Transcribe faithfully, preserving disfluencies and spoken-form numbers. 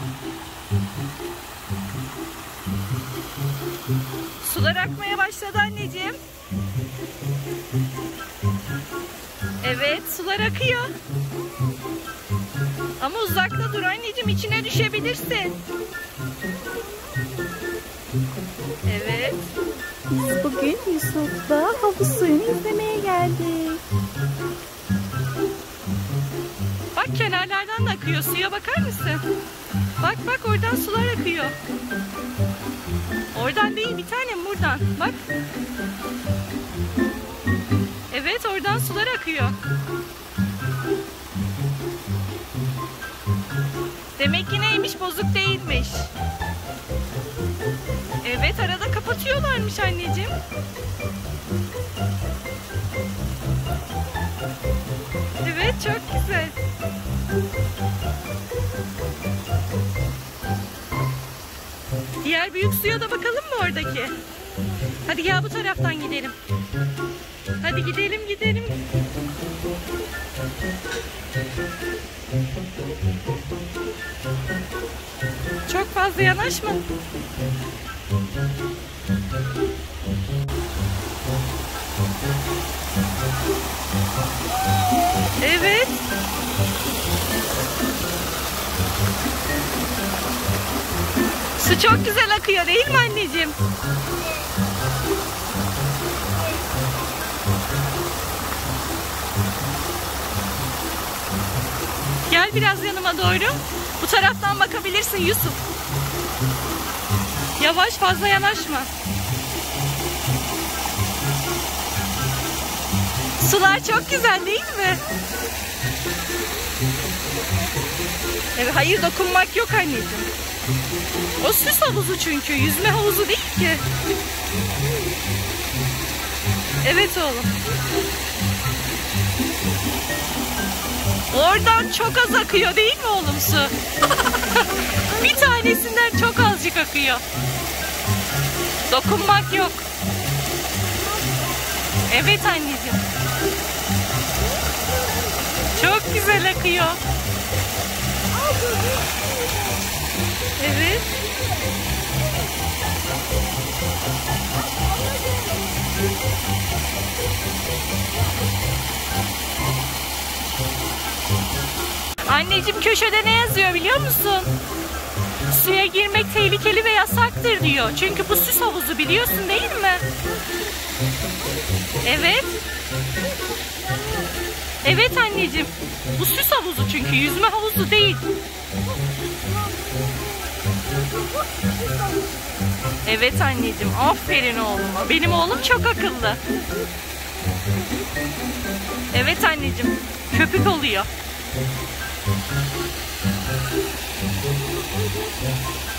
Sular akmaya başladı anneciğim. Evet, sular akıyor. Ama uzakta dur anneciğim, içine düşebilirsin. Evet. Biz bugün Yusuf'la havuz suyunu izlemeye geldik. Bak, kenarlardan da akıyor. Suya bakar mısın? Bak bak, oradan sular akıyor. Oradan değil bir tanem, buradan. Bak. Evet, oradan sular akıyor. Demek ki neymiş? Bozuk değilmiş. Evet, arada kapatıyorlarmış anneciğim. Evet, çok güzel. Diğer büyük suya da bakalım mı oradaki? Hadi gel, bu taraftan gidelim. Hadi gidelim gidelim. Çok fazla yanaşma. Evet. Su çok güzel akıyor değil mi anneciğim? Gel biraz yanıma doğru. Bu taraftan bakabilirsin Yusuf. Yavaş, fazla yanaşma. Sular çok güzel değil mi? Evet, hayır, dokunmak yok anneciğim. O süs havuzu çünkü. Yüzme havuzu değil ki. Evet oğlum. Oradan çok az akıyor değil mi oğlum su? Bir tanesinden çok azıcık akıyor. Dokunmak yok. Evet anneciğim. Çok güzel akıyor. Evet. Anneciğim, köşede ne yazıyor biliyor musun? Suya girmek tehlikeli ve yasaktır diyor. Çünkü bu süs havuzu, biliyorsun değil mi? Evet. Evet anneciğim. Bu süs havuzu çünkü, yüzme havuzu değil. Evet anneciğim, aferin oğluma. Benim oğlum çok akıllı. Evet anneciğim, köpük oluyor.